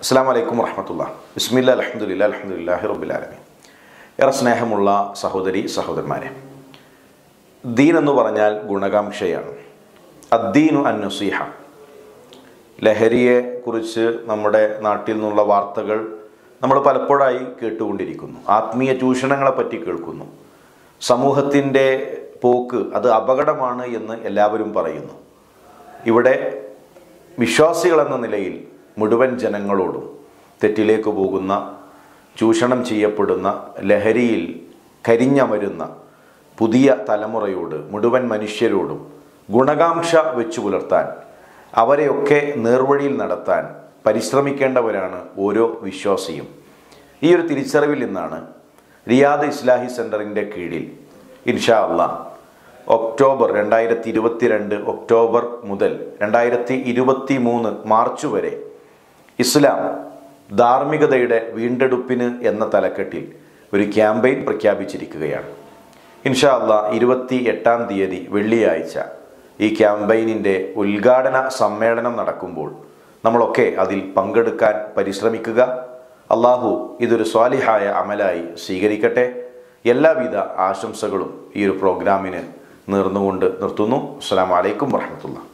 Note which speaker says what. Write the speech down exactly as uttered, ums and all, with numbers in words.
Speaker 1: അസ്സലാമു അലൈക്കും വറഹ്മത്തുള്ളാഹി. ബിസ്മില്ലാ അൽഹംദുലില്ലാ അൽഹംദുലില്ലാഹി റബ്ബിൽ ആലമീൻ. ഏറെ സ്നേഹമുള്ള സഹോദരി സഹോദരന്മാരെ, ദീൻ എന്ന് പറഞ്ഞാൽ ഗുണകാംക്ഷയാണ്. അദ്ദീനു അൻ-നസീഹ. ലഹരിയെ കുറിച്ച് നമ്മുടെ നാട്ടിൽ നിന്നുള്ള വാർത്തകൾ നമ്മൾ പലപ്പോഴായി കേട്ടുകൊണ്ടിരിക്കുന്നു. ആത്മീയ ചൂഷണങ്ങളെ പറ്റി കേൾക്കുന്നു. സമൂഹത്തിൻ്റെ പോക്ക് അത് അപകടമാണ് എന്ന് എല്ലാവരും പറയുന്നു. ഇവിടെ വിശ്വാസികളെന്ന നിലയിൽ മുഴുവൻ ജനങ്ങളോടും തെറ്റിലേക്ക് പോകുന്ന, ചൂഷണം ചെയ്യപ്പെടുന്ന, ലഹരിയിൽ കരിഞ്ഞമരുന്ന പുതിയ തലമുറയോട്, മുഴുവൻ മനുഷ്യരോടും ഗുണകാംക്ഷ വെച്ചു പുലർത്താൻ, അവരെയൊക്കെ നേർവഴിയിൽ നടത്താൻ പരിശ്രമിക്കേണ്ടവരാണ് ഓരോ വിശ്വാസിയും. ഈ ഒരു തിരിച്ചറിവിൽ നിന്നാണ് റിയാദ് ഇസ്ലാഹി സെൻറ്ററിൻ്റെ കീഴിൽ ഇൻഷാ അല്ലാഹ് ഒക്ടോബർ രണ്ടായിരത്തി ഇരുപത്തി രണ്ട് ഒക്ടോബർ മുതൽ രണ്ടായിരത്തി ഇരുപത്തി മൂന്ന് മാർച്ച് വരെ ഇസ്ലാം ധാർമ്മികതയുടെ വീണ്ടെടുപ്പിന് എന്ന തലക്കെട്ടിൽ ഒരു ക്യാമ്പയിൻ പ്രഖ്യാപിച്ചിരിക്കുകയാണ്. ഇൻഷാ അല്ലാഹ് ഇരുപത്തി എട്ടാം തീയതി വെള്ളിയാഴ്ച ഈ ക്യാമ്പയിനിൻ്റെ ഉദ്ഘാടന സമ്മേളനം നടക്കുമ്പോൾ നമ്മളൊക്കെ അതിൽ പങ്കെടുക്കാൻ പരിശ്രമിക്കുക. അള്ളാഹു ഇതൊരു സ്വാലിഹായ അമലായി സ്വീകരിക്കട്ടെ. എല്ലാവിധ ആശംസകളും ഈ ഒരു പ്രോഗ്രാമിന് നേർന്നുകൊണ്ട് നിർത്തുന്നു. അസ്സലാമു അലൈക്കും വറഹ്മത്തുള്ളാഹി.